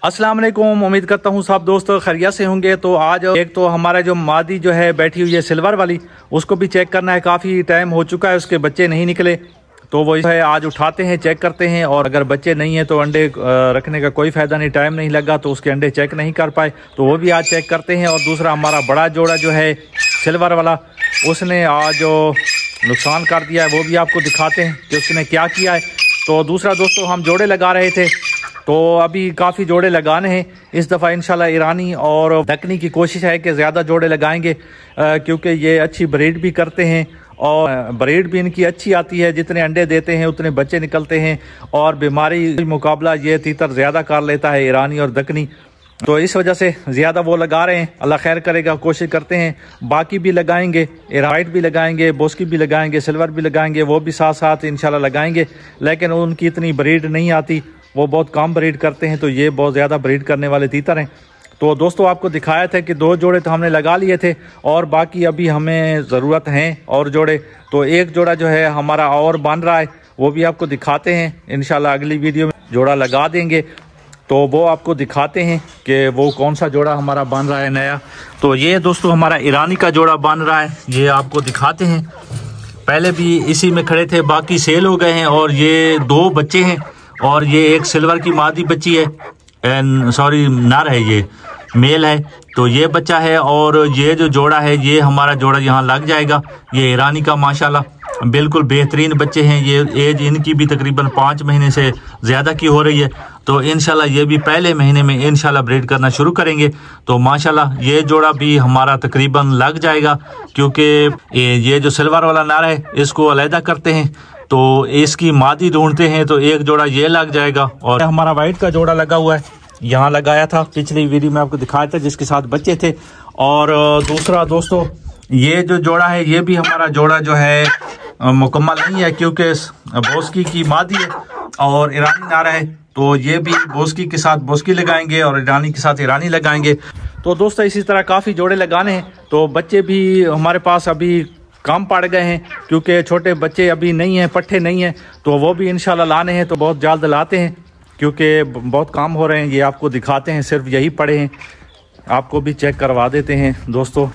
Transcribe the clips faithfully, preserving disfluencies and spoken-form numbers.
अस्सलाम वालेकुम। उम्मीद करता हूँ सब दोस्त खैरियत से होंगे। तो आज एक तो हमारा जो मादी जो है बैठी हुई है सिल्वर वाली, उसको भी चेक करना है। काफ़ी टाइम हो चुका है, उसके बच्चे नहीं निकले, तो वो है आज उठाते हैं, चेक करते हैं। और अगर बच्चे नहीं हैं तो अंडे रखने का कोई फ़ायदा नहीं, टाइम नहीं लगा तो उसके अंडे चेक नहीं कर पाए, तो वो भी आज चेक करते हैं। और दूसरा हमारा बड़ा जोड़ा जो है सिल्वर वाला, उसने आज जो नुकसान कर दिया है वो भी आपको दिखाते हैं कि उसने क्या किया है। तो दूसरा दोस्तों हम जोड़े लगा रहे थे, तो अभी काफ़ी जोड़े लगाने हैं इस दफ़ा इंशाल्लाह। ईरानी और दक्कनी की कोशिश है कि ज़्यादा जोड़े लगाएंगे, क्योंकि ये अच्छी ब्रीड भी करते हैं और ब्रीड भी इनकी अच्छी आती है। जितने अंडे देते हैं उतने बच्चे निकलते हैं, और बीमारी मुकाबला ये तीतर ज़्यादा कर लेता है ईरानी और दक्कनी, तो इस वजह से ज़्यादा वो लगा रहे हैं। अल्लाह खैर करेगा, कोशिश करते हैं बाकी भी लगाएंगे, वाइट भी लगाएंगे, बोस्की भी लगाएंगे, सिल्वर भी लगाएंगे, वो भी साथ साथ इंशाल्लाह लगाएंगे। लेकिन उनकी इतनी ब्रीड नहीं आती, वो बहुत कम ब्रीड करते हैं, तो ये बहुत ज़्यादा ब्रीड करने वाले तीतर हैं। तो दोस्तों आपको दिखाया था कि दो जोड़े तो हमने लगा लिए थे, और बाकी अभी हमें ज़रूरत हैं और जोड़े। तो एक जोड़ा जो है हमारा और बन रहा है, वो भी आपको दिखाते हैं इंशाल्लाह। अगली वीडियो में जोड़ा लगा देंगे तो वो आपको दिखाते हैं कि वो कौन सा जोड़ा हमारा बन रहा है नया। तो ये दोस्तों हमारा ईरानी का जोड़ा बन रहा है, ये आपको दिखाते हैं। पहले भी इसी में खड़े थे, बाकी सेल हो गए हैं। और ये दो बच्चे हैं, और ये एक सिल्वर की मादी बच्ची है, सॉरी नर है, ये मेल है, तो ये बच्चा है। और ये जो जोड़ा है ये हमारा जोड़ा यहाँ लग जाएगा। ये ईरानी का माशाल्लाह बिल्कुल बेहतरीन बच्चे हैं। ये एज इनकी भी तकरीबन पाँच महीने से ज़्यादा की हो रही है, तो इंशाल्लाह ये भी पहले महीने में इंशाल्लाह ब्रीड करना शुरू करेंगे। तो माशाल्लाह ये जोड़ा भी हमारा तकरीबन लग जाएगा, क्योंकि ये जो सिल्वर वाला नर है इसको अलहदा करते हैं, तो इसकी मादी ढूंढते हैं, तो एक जोड़ा ये लग जाएगा। और हमारा वाइट का जोड़ा लगा हुआ है, यहाँ लगाया था, पिछली वीडियो में आपको दिखाया था, जिसके साथ बच्चे थे। और दूसरा दोस्तों ये जो जोड़ा है ये भी हमारा जोड़ा जो है मुकम्मल नहीं है, क्योंकि बोस्की की मादी है और ईरानी नारा है, तो ये भी बोस्की के साथ बोस्की लगाएंगे और ईरानी के साथ ईरानी लगाएंगे। तो दोस्तों इसी तरह काफ़ी जोड़े लगाने हैं। तो बच्चे भी हमारे पास अभी कम पड़ गए हैं, क्योंकि छोटे बच्चे अभी नहीं हैं, पट्ठे नहीं हैं, तो वो भी इंशाल्लाह लाने हैं, तो बहुत जल्द लाते हैं, क्योंकि बहुत काम हो रहे हैं। ये आपको दिखाते हैं, सिर्फ यही पड़े हैं, आपको भी चेक करवा देते हैं दोस्तों।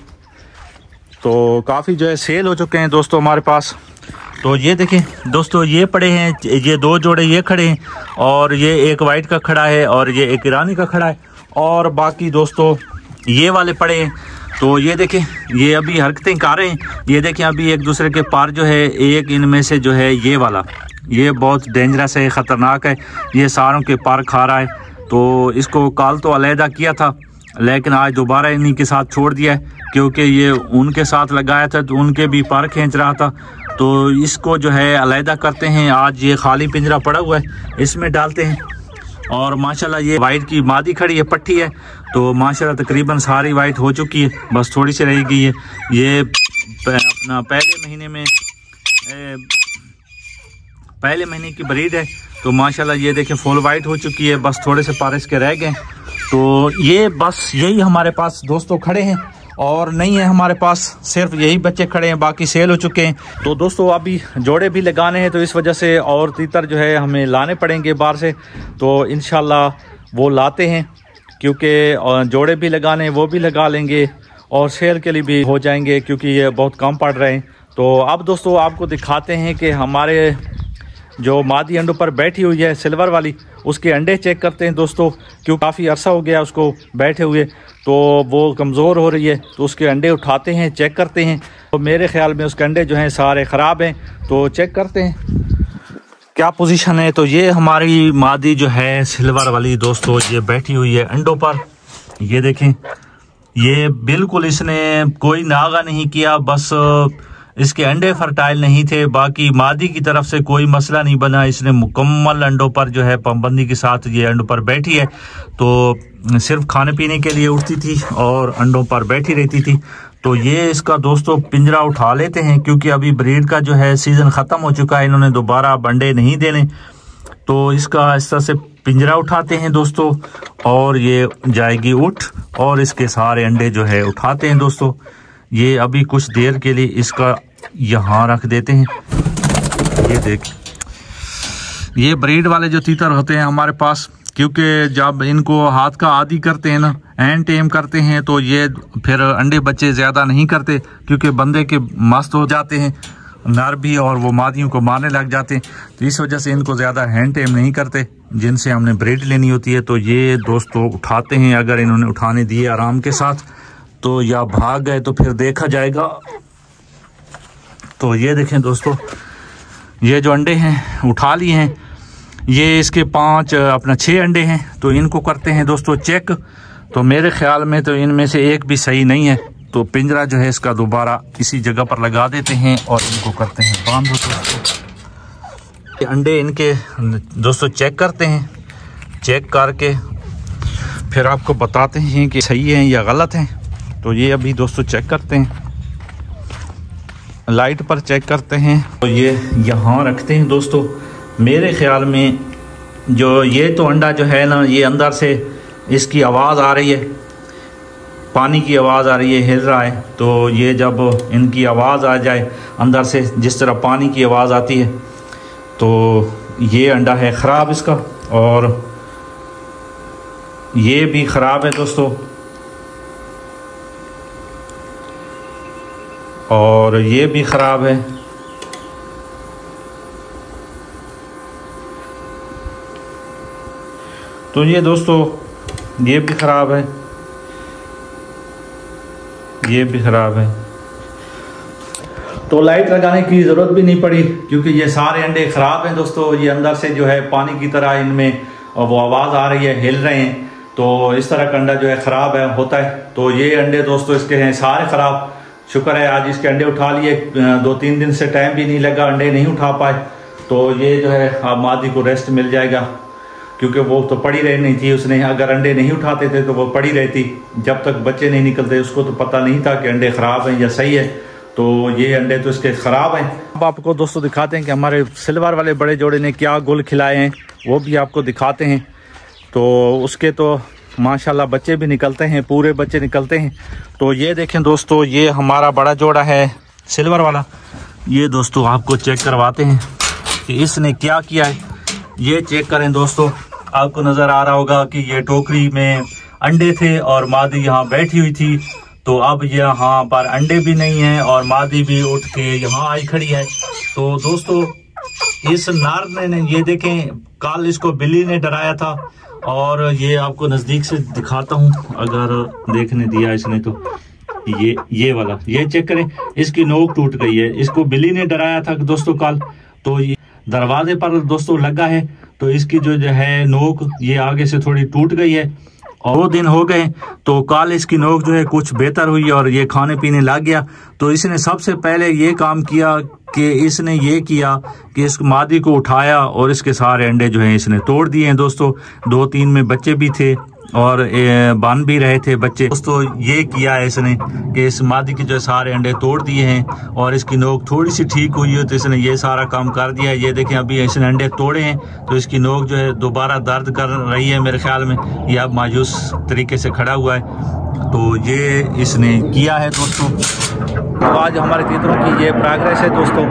तो काफ़ी जो है सेल हो चुके हैं दोस्तों हमारे पास। तो ये देखें दोस्तों, ये पड़े हैं, ये दो जोड़े ये खड़े हैं, और ये एक वाइट का खड़ा है और ये एक ईरानी का खड़ा है, और बाकी दोस्तों ये वाले पड़े हैं। तो ये देखें, ये अभी हरकतें कर रहे हैं। ये देखें अभी एक दूसरे के पार जो है, एक इनमें से जो है ये वाला, ये बहुत डेंजरस है, ख़तरनाक है, ये सारों के पार खा रहा है। तो इसको कल तो अलहदा किया था, लेकिन आज दोबारा इन्हीं के साथ छोड़ दिया है, क्योंकि ये उनके साथ लगाया था तो उनके भी पार खींच रहा था। तो इसको जो है अलहदा करते हैं। आज ये खाली पिंजरा पड़ा हुआ है, इसमें डालते हैं। और माशाल्लाह ये वाइट की मादी खड़ी है, पट्टी है, तो माशाल्लाह तकरीबन सारी वाइट हो चुकी है, बस थोड़ी सी रह गई है। ये अपना पहले महीने में ए, पहले महीने की ब्रीड है, तो माशाल्लाह ये देखें फुल वाइट हो चुकी है, बस थोड़े से पारिश के रह गए। तो ये बस यही हमारे पास दोस्तों खड़े हैं, और नहीं है हमारे पास, सिर्फ यही बच्चे खड़े हैं, बाकी सेल हो चुके हैं। तो दोस्तों अभी जोड़े भी लगाने हैं, तो इस वजह से और तीतर जो है हमें लाने पड़ेंगे बाहर से, तो इंशाल्लाह वो लाते हैं, क्योंकि जोड़े भी लगाने वो भी लगा लेंगे, और सेल के लिए भी हो जाएंगे, क्योंकि ये बहुत कम पड़ रहे हैं। तो अब दोस्तों आपको दिखाते हैं कि हमारे जो मादी अंडों पर बैठी हुई है सिल्वर वाली, उसके अंडे चेक करते हैं दोस्तों, क्यों काफ़ी अरसा हो गया उसको बैठे हुए, तो वो कमज़ोर हो रही है, तो उसके अंडे उठाते हैं, चेक करते हैं। तो मेरे ख्याल में उसके अंडे जो हैं सारे ख़राब हैं, तो चेक करते हैं क्या पोजीशन है। तो ये हमारी मादी जो है सिल्वर वाली दोस्तों, ये बैठी हुई है अंडों पर। ये देखें, ये बिल्कुल इसने कोई नागा नहीं किया, बस इसके अंडे फर्टाइल नहीं थे, बाकी मादी की तरफ से कोई मसला नहीं बना। इसने मुकम्मल अंडों पर जो है पाबंदी के साथ ये अंडों पर बैठी है, तो सिर्फ खाने पीने के लिए उठती थी और अंडों पर बैठी रहती थी। तो ये इसका दोस्तों पिंजरा उठा लेते हैं, क्योंकि अभी ब्रीड का जो है सीज़न ख़त्म हो चुका है, इन्होंने दोबारा अंडे नहीं देने, तो इसका इस तरह से पिंजरा उठाते हैं दोस्तों, और ये जाएगी उठ, और इसके सारे अंडे जो है उठाते हैं दोस्तों। ये अभी कुछ देर के लिए इसका यहाँ रख देते हैं। ये देख, ये ब्रीड वाले जो तीतर होते हैं हमारे पास, क्योंकि जब इनको हाथ का आदी करते हैं ना, एंड टेम करते हैं, तो ये फिर अंडे बच्चे ज़्यादा नहीं करते क्योंकि बंदे के मस्त हो जाते हैं नर भी, और वो मादियों को मारने लग जाते हैं। तो इस वजह से इनको ज़्यादा हैंड टेम नहीं करते, जिनसे हमने ब्रीड लेनी होती है। तो ये दोस्तों उठाते हैं, अगर इन्होंने उठाने दिए आराम के साथ तो या भाग गए तो फिर देखा जाएगा। तो ये देखें दोस्तों, ये जो अंडे हैं उठा लिए हैं, ये इसके पांच अपना छः अंडे हैं। तो इनको करते हैं दोस्तों चेक। तो मेरे ख्याल में तो इनमें से एक भी सही नहीं है, तो पिंजरा जो है इसका दोबारा इसी जगह पर लगा देते हैं और इनको करते हैं बांध। दोस्तों अंडे इनके दोस्तों चेक करते हैं, चेक करके फिर आपको बताते हैं कि सही है या गलत है। तो ये अभी दोस्तों चेक करते हैं, लाइट पर चेक करते हैं। तो ये यहाँ रखते हैं दोस्तों। मेरे ख्याल में जो ये तो अंडा जो है ना, ये अंदर से इसकी आवाज़ आ रही है, पानी की आवाज़ आ रही है, हिल रहा है। तो ये जब इनकी आवाज़ आ जाए अंदर से, जिस तरह पानी की आवाज़ आती है, तो ये अंडा है ख़राब इसका, और ये भी ख़राब है दोस्तों, और ये भी ख़राब है। तो ये दोस्तों ये भी ख़राब है, ये भी ख़राब है। तो लाइट लगाने की ज़रूरत भी नहीं पड़ी क्योंकि ये सारे अंडे ख़राब हैं दोस्तों। ये अंदर से जो है पानी की तरह इनमें वो आवाज़ आ रही है, हिल रहे हैं। तो इस तरह का अंडा जो है ख़राब है होता है। तो ये अंडे दोस्तों इसके हैं सारे ख़राब। शुक्र है आज इसके अंडे उठा लिए, दो तीन दिन से टाइम भी नहीं लगा, अंडे नहीं उठा पाए। तो ये जो है अब मादी को रेस्ट मिल जाएगा क्योंकि वो तो पड़ी रहनी थी उसने। अगर अंडे नहीं उठाते थे तो वो पड़ी रहती, जब तक बच्चे नहीं निकलते। उसको तो पता नहीं था कि अंडे ख़राब हैं या सही है। तो ये अंडे तो इसके ख़राब हैं। अब आपको दोस्तों दिखाते हैं कि हमारे सिल्वर वाले बड़े जोड़े ने क्या गुल खिलाए हैं, वो भी आपको दिखाते हैं। तो उसके तो माशाल्लाह बच्चे भी निकलते हैं, पूरे बच्चे निकलते हैं। तो ये देखें दोस्तों, ये हमारा बड़ा जोड़ा है सिल्वर वाला। ये दोस्तों आपको चेक करवाते हैं कि इसने क्या किया है। ये चेक करें दोस्तों, आपको नज़र आ रहा होगा कि ये टोकरी में अंडे थे और मादी यहाँ बैठी हुई थी। तो अब यहाँ पर अंडे भी नहीं हैं और मादी भी उठ के यहाँ आई खड़ी है। तो दोस्तों इस नार ने, ये देखें, कल इसको बिल्ली ने डराया था, और ये आपको नज़दीक से दिखाता हूँ अगर देखने दिया इसने तो। ये ये वाला ये चेक करें, इसकी नोक टूट गई है। इसको बिल्ली ने डराया था दोस्तों कल, तो ये दरवाजे पर दोस्तों लगा है, तो इसकी जो जो है नोक ये आगे से थोड़ी टूट गई है। और दो दिन हो गए तो कल इसकी नोक जो है कुछ बेहतर हुई और ये खाने पीने लग गया। तो इसने सबसे पहले ये काम किया कि इसने ये किया कि इस मादी को उठाया और इसके सारे अंडे जो हैं इसने तोड़ दिए हैं दोस्तों। दो तीन में बच्चे भी थे और बन भी रहे थे बच्चे। दोस्तों ये किया है इसने कि इस मादी के जो सारे अंडे तोड़ दिए हैं और इसकी नोक थोड़ी सी ठीक हुई है, तो इसने ये सारा काम कर दिया है। ये देखें अभी इसने अंडे तोड़े हैं तो इसकी नोक जो है दोबारा दर्द कर रही है मेरे ख्याल में। ये अब मायूस तरीके से खड़ा हुआ है। तो ये इसने किया है दोस्तों। तो आज हमारे तीतरों की ये प्रोग्रेस है दोस्तों।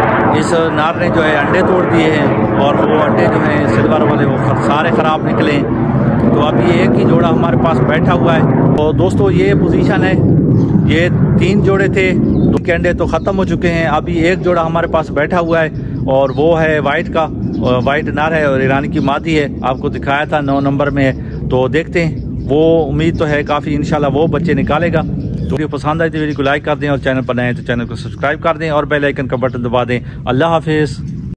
इस नार ने जो है अंडे तोड़ दिए हैं और वो अंडे जो हैं सिल्वर वाले वो सारे ख़राब निकले। तो अभी एक ही जोड़ा हमारे पास बैठा हुआ है। तो दोस्तों ये पोजीशन है, ये तीन जोड़े थे, दो के अंडे तो ख़त्म हो चुके हैं। अभी एक जोड़ा हमारे पास बैठा हुआ है और वो है वाइट का, वाइट नार है और ईरानी की मादी है। आपको दिखाया था नौ नंबर में है। तो देखते हैं, वो उम्मीद तो है काफ़ी, इंशाल्लाह वो बच्चे निकालेगा। तो वीडियो पसंद आए तो वीडियो को लाइक कर दें और चैनल पर नए हैं तो चैनल को सब्सक्राइब कर दें और बेल आइकन का बटन दबा दें। अल्लाह हाफिज़।